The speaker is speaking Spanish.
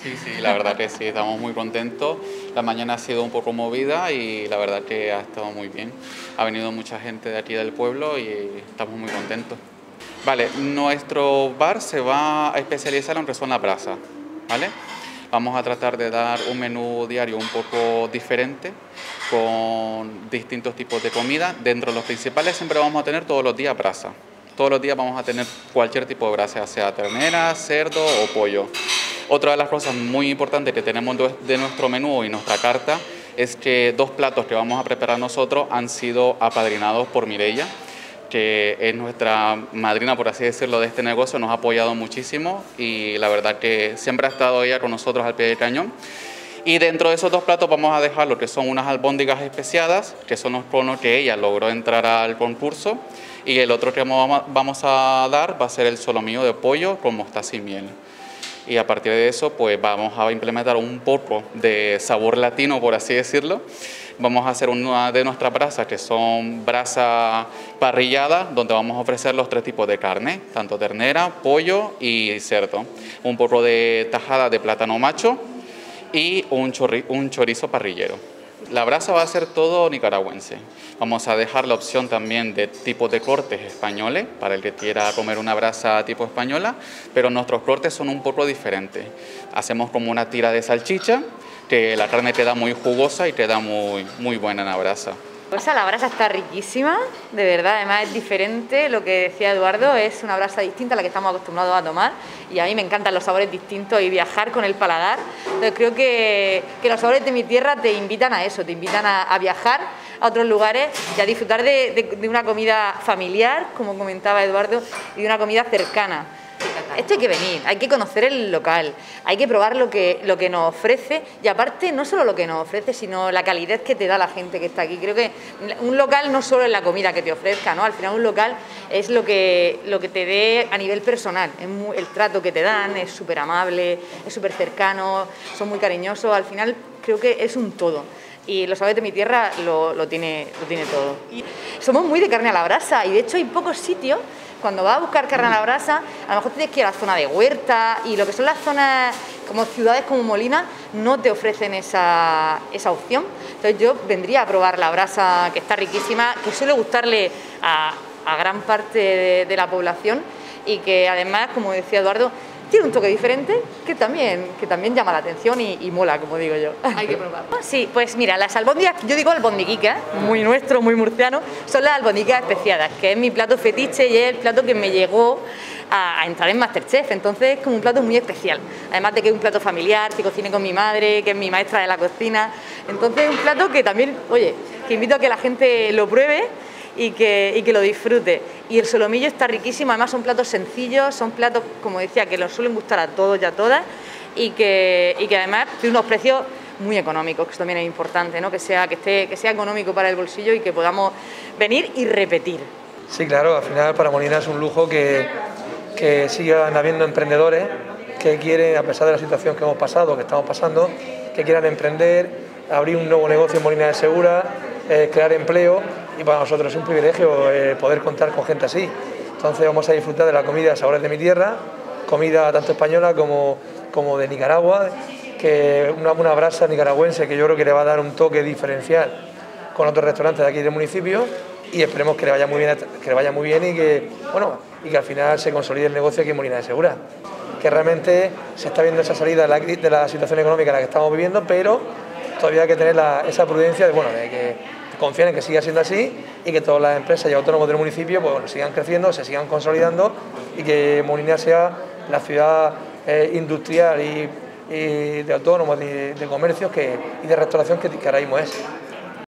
Sí, sí, la verdad que sí, estamos muy contentos. La mañana ha sido un poco movida y la verdad que ha estado muy bien. Ha venido mucha gente de aquí del pueblo y estamos muy contentos. Vale, nuestro bar se va a especializar en lo que son las brasas, ¿vale? Vamos a tratar de dar un menú diario un poco diferente, con distintos tipos de comida. Dentro de los principales siempre vamos a tener todos los días brasa. Todos los días vamos a tener cualquier tipo de brasa, sea ternera, cerdo o pollo. Otra de las cosas muy importantes que tenemos de nuestro menú y nuestra carta es que 2 platos que vamos a preparar nosotros han sido apadrinados por Mireia, que es nuestra madrina, por así decirlo, de este negocio. Nos ha apoyado muchísimo y la verdad que siempre ha estado ella con nosotros al pie del cañón. Y dentro de esos 2 platos vamos a dejar lo que son unas albóndigas especiadas, que son los conos que ella logró entrar al concurso, y el otro que vamos a dar va a ser el solomillo de pollo con mostaza y miel. Y a partir de eso pues vamos a implementar un poco de sabor latino, por así decirlo. Vamos a hacer una de nuestras brasas que son brasa parrillada, donde vamos a ofrecer los 3 tipos de carne, tanto ternera, pollo y cerdo. Un poco de tajada de plátano macho y un chorizo parrillero. La brasa va a ser todo nicaragüense. Vamos a dejar la opción también de tipos de cortes españoles, para el que quiera comer una brasa tipo española, pero nuestros cortes son un poco diferentes. Hacemos como una tira de salchicha, que la carne queda muy jugosa y queda muy buena en la brasa. Pues la brasa está riquísima, de verdad, además es diferente, lo que decía Eduardo, es una brasa distinta a la que estamos acostumbrados a tomar y a mí me encantan los sabores distintos y viajar con el paladar. Entonces creo que los sabores de mi tierra te invitan a eso, te invitan a viajar a otros lugares y a disfrutar de una comida familiar, como comentaba Eduardo, y de una comida cercana. Esto hay que venir, hay que conocer el local, hay que probar lo que nos ofrece y aparte no solo lo que nos ofrece, sino la calidez que te da la gente que está aquí. Creo que un local no solo es la comida que te ofrezca, ¿no? Al final un local es lo que te dé a nivel personal, el trato que te dan es súper amable, es súper cercano, son muy cariñosos, al final creo que es un todo. Y los sabores de mi tierra lo tiene todo. Y somos muy de carne a la brasa y de hecho hay pocos sitios. Cuando vas a buscar carne a la brasa, a lo mejor tienes que ir a la zona de Huerta y lo que son las zonas como ciudades como Molina no te ofrecen esa opción. Entonces yo vendría a probar la brasa, que está riquísima, que suele gustarle a gran parte de la población y que además, como decía Eduardo, tiene un toque diferente que también llama la atención y mola, como digo yo. Hay que probarlo. Sí, pues mira, las albóndigas, yo digo albondiquitas, muy nuestro, muy murciano, son las albóndigas especiadas, que es mi plato fetiche y es el plato que me llegó a entrar en Masterchef, entonces es como un plato muy especial, además de que es un plato familiar, que cocine con mi madre, que es mi maestra de la cocina, entonces es un plato que también, oye, que invito a que la gente lo pruebe y que lo disfrute. Y el solomillo está riquísimo, además son platos sencillos, son platos, como decía, que los suelen gustar a todos y a todas y que además tiene unos precios muy económicos, que eso también es importante, ¿no? que sea económico para el bolsillo y que podamos venir y repetir. Sí, claro, al final para Molina es un lujo que sigan habiendo emprendedores que quieren, a pesar de la situación que hemos pasado, que estamos pasando, que quieran emprender, abrir un nuevo negocio en Molina de Segura, crear empleo, y para nosotros es un privilegio poder contar con gente así. Entonces vamos a disfrutar de la comida Sabores de mi tierra, comida tanto española como de Nicaragua, que una brasa nicaragüense que yo creo que le va a dar un toque diferencial con otros restaurantes de aquí del municipio, y esperemos que le vaya muy bien y que al final se consolide el negocio aquí en Molina de Segura, que realmente se está viendo esa salida de la situación económica en la que estamos viviendo, pero todavía hay que tener esa prudencia de que confiar en que siga siendo así y que todas las empresas y autónomos del municipio sigan creciendo, se sigan consolidando y que Molina sea la ciudad industrial y de autónomos, de comercios y de restauración que ahora mismo es.